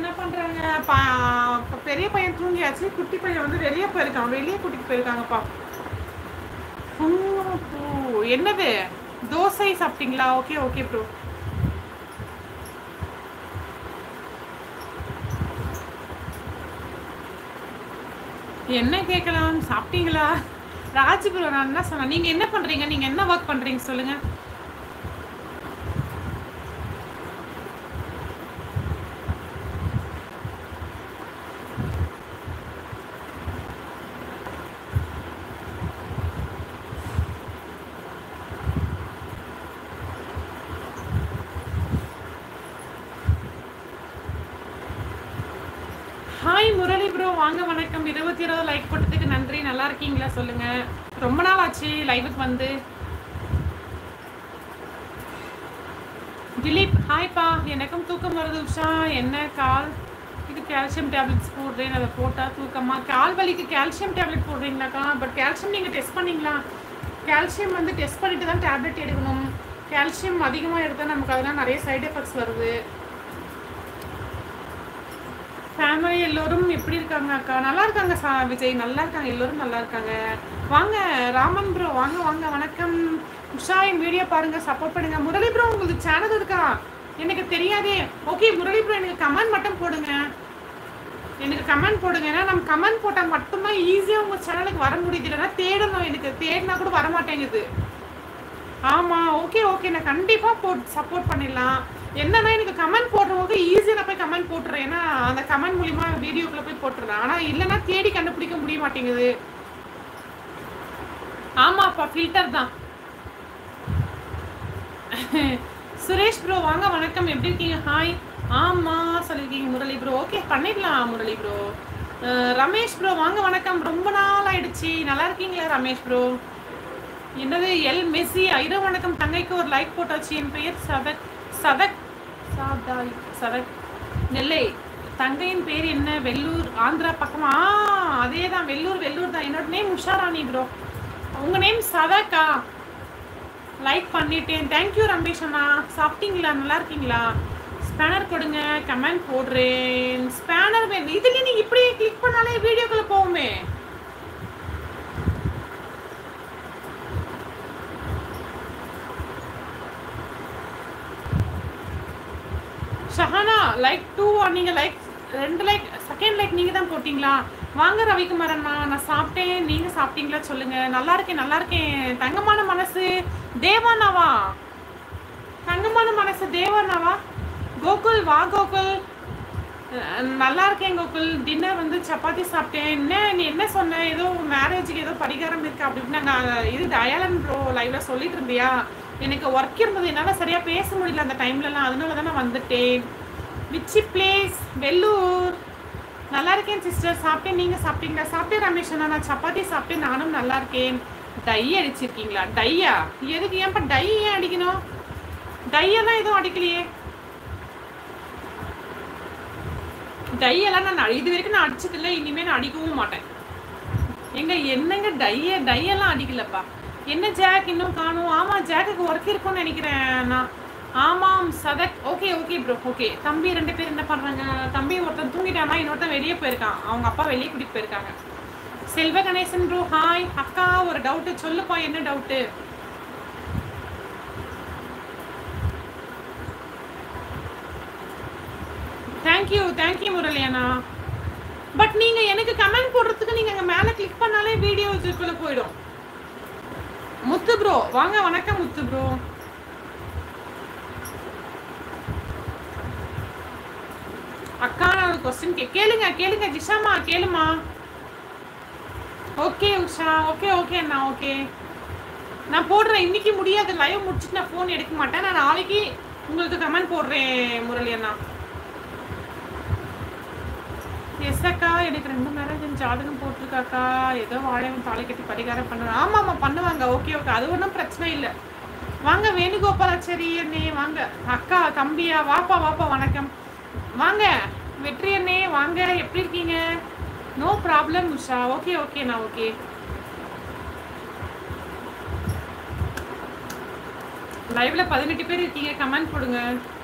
என்ன பண்றாங்க? பெரிய பையன் தூங்கியாச்சு. குட்டி பையன் வந்து வெளியே போயிருக்கான். வெளியே கூட்டிட்டு போயிருக்காங்கப்பா. என்னது தோசை சாப்பிட்டீங்களா? Okay okay bro. என்ன கேட்கலாம்? சாப்பிட்டீங்களா? ராஜ் ப்ரோ நான் என்ன சொன்னேன்? நீங்க என்ன பண்றீங்க? நீங்க என்ன ஒர்க் பண்றீங்க சொல்லுங்க. ஹாய் முரளி ப்ரோ, வாங்க வணக்கம். 20 லைக் போட்டதுக்கு நன்றி. நல்லா இருக்கீங்களா சொல்லுங்க. ரொம்ப நாள் ஆச்சு லைவுக்கு வந்து. திலீப் ஹாய்ப்பா. எனக்கும் தூக்கம் வருது உஷா. என்ன கால் இது கால்சியம் டேப்லெட்ஸ் போடுறேன். அதை போட்டால் தூக்கமா? கால் வலிக்கு கால்சியம் டேப்லெட் போடுறீங்களாக்கா? பட் கால்சியம் நீங்கள் டெஸ்ட் பண்ணிங்களா? கால்சியம் வந்து டெஸ்ட் பண்ணிட்டு தான் டேப்லெட் எடுக்கணும். கால்சியம் அதிகமாக எடுத்தால் நமக்கு அதெல்லாம் நிறைய சைடு எஃபெக்ட்ஸ் வருது. ஃபேமிலி எல்லோரும் எப்படி இருக்காங்க அக்கா? நல்லா இருக்காங்க விஜய், நல்லா இருக்காங்க. எல்லோரும் நல்லா இருக்காங்க. வாங்க ராமன் ப்ரோ, வாங்க வாங்க வணக்கம். உஷா என் வீடியோ பாருங்க, சப்போர்ட் பண்ணுங்க. முரளி ப்ரோ உங்களுக்கு சேனல் இருக்கா? எனக்கு தெரியாதே. ஓகே முரளி ப்ரோ எனக்கு கமெண்ட் மட்டும் போடுங்க. எனக்கு கமெண்ட் போடுங்க. ஏன்னா நம்ம கமெண்ட் போட்டால் மட்டும்தான் ஈஸியாக உங்கள் சேனலுக்கு வர முடியுது. இல்லைன்னா தேடணும். எனக்கு தேடினா கூட வர மாட்டேங்குது. ஆமாம் ஓகே ஓகே, நான் கண்டிப்பாக சப்போர்ட் பண்ணிடலாம். என்னன்னா எனக்கு கமெண்ட் போடுறவங்க ஈஸியாக நான் போய் கமெண்ட் போட்டுறேன். ஏன்னா அந்த கமெண்ட் மூலிமா வீடியோக்குள்ளே போய் போட்டுறேன். ஆனால் இல்லைன்னா தேடி கண்டுபிடிக்க முடிய மாட்டேங்குது. ஆமாப்பா ஃபில்டர் தான். சுரேஷ் ப்ரோ வாங்க வணக்கம். எப்படி இருக்கீங்க? ஹாய். ஆமாம் சொல்லியிருக்கீங்க முரளி ப்ரோ. ஓகே பண்ணிடலாம் முரளி ப்ரோ. ரமேஷ் ப்ரோ வாங்க வணக்கம். ரொம்ப நாள் ஆயிடுச்சு. நல்லா இருக்கீங்களா ரமேஷ் ப்ரோ? என்னது எல் மெஸ்ஸி ஐரோ வணக்கம். தங்கைக்கு ஒரு லைக் போட்டாச்சு. என் பெயர் சதக் சதக் சாதாய் சதக் நெல்லை. தங்கையின் பேர் என்ன? வெள்ளூர் ஆந்திரா பக்கமா? அதே தான் வெள்ளூர் தான். என்னோட நேம் உஷாராணி ப்ரோ. உங்கள் நேம் சதக்கா? லைக் பண்ணிட்டேன். தேங்க்யூ ரமேஷ் அண்ணா. சாப்பிட்டீங்களா? நல்லா இருக்கீங்களா? ஸ்பேனர் கொடுங்க. கமெண்ட் போடுறேன். ஸ்பேனர் வேணும். இதுலேயே நீங்கள் இப்படி கிளிக் பண்ணாலே வீடியோக்குள்ளே போகுமே. ஷஹானா லைக் 2 நீங்கள் லைக் 2 லைக் செகண்ட் லைக் நீங்கள் தான் போட்டிங்களா? வாங்க ரவிக்குமார் அண்ணா. நான் சாப்பிட்டேன். நீங்கள் சாப்பிட்டீங்களா சொல்லுங்கள். நல்லா இருக்கேன். தங்கமான மனசு தேவானாவா? தங்கமான மனசு தேவானாவா? கோகுல் வா கோகுல். நல்லா இருக்கேன் கோகுல். டின்னர் வந்து சப்பாத்தி சாப்பிட்டேன். நீ என்ன சொன்ன? ஏதோ மேரேஜுக்கு ஏதோ பரிகாரம் இருக்கு அப்படின்னு நாங்கள் இது தயாளன் ப்ரோ லைவ்ல சொல்லிட்டு இருந்தியா? எனக்கு ஒர்க் இருந்தது, என்னால் சரியாக பேச முடியல அந்த டைம்லலாம். அதனால தான் நான் வந்துட்டேன். Which place? வெள்ளூர். நல்லா இருக்கேன் சிஸ்டர். சாப்பிட்டேன். நீங்கள் சாப்பிட்டீங்களா? சாப்பிட்டேன் ரமேஷ் அண்ணா. நான் சப்பாத்தி சாப்பிட்டேன். நானும் நல்லா இருக்கேன். டை அடிச்சிருக்கீங்களா? டையா? எதுக்கு? ஏன்ப்பா டை ஏன் அடிக்கணும்? டையெல்லாம் எதுவும் அடிக்கலையே. டையெல்லாம் நான் இது வரைக்கும் நான் அடிச்சதில்லை. இனிமேல் நான் அடிக்கவும் மாட்டேன். என்னங்க டையெல்லாம் அடிக்கலப்பா. என்ன ஜாக் இன்னும் காணும்? ஆமாம் ஜாக்குக்கு ஒர்க் இருக்கும்னு நினைக்கிறேன் நான். ஆமாம் சதக். Okay bro. ஓகே தம்பி 2 பேர் என்ன பண்ணுறாங்க? தம்பி ஒருத்தன் தூங்கிட்டானா, இன்னொருத்தன் வெளியே போயிருக்கான். அவங்க அப்பா வெளியே கூட்டிகிட்டு போயிருக்காங்க. செல்வ கணேசன் ப்ரோ ஹாய். அக்கா ஒரு டவுட்டு சொல்லுப்பா. என்ன டவுட்டு? தேங்க்யூ முரளி அண்ணா. பட் நீங்கள் எனக்கு கமெண்ட் போடுறதுக்கு நீங்கள் அங்கே மேலே கிளிக் பண்ணாலே வீடியோக்குள்ளே போயிடும். முத்து ப்ரோ வாங்க வணக்கம். முத்து ப்ரோ அக்கா நான் ஒரு கொஸ்டின் கேளுங்க ஜிஷாமா கேளுமா. ஓகே உஷா. ஓகே அண்ணா. ஓகே நான் போடுறேன். இன்னைக்கு முடியாது, லைவ் முடிச்சுட்டு நான் ஃபோன் எடுக்க மாட்டேன். நான் நாளைக்கு உங்களுக்கு கமெண்ட் போடுறேன் முரளி அண்ணா. எஸ் அக்கா எனக்கு 2 மேரேஜ் ஜாதகம் போட்டிருக்காக்கா. ஏதோ வாழைவன் தாலி கட்டி பரிகாரம் பண்ணுறேன். ஆமாம் பண்ணுவாங்க. ஓகே அது ஒன்றும் பிரச்சனை இல்லை. வாங்க வேணுகோபாலாச்சாரி அண்ணே வாங்க. அக்கா தம்பியா வாப்பா வணக்கம். வாங்க வெற்றி அண்ணே வாங்க. எப்படி இருக்கீங்க? No problem Usha. ஓகேண்ணா. ஓகே லைவ்ல 18 பேர் இருக்கீங்க. கமெண்ட் போடுங்க.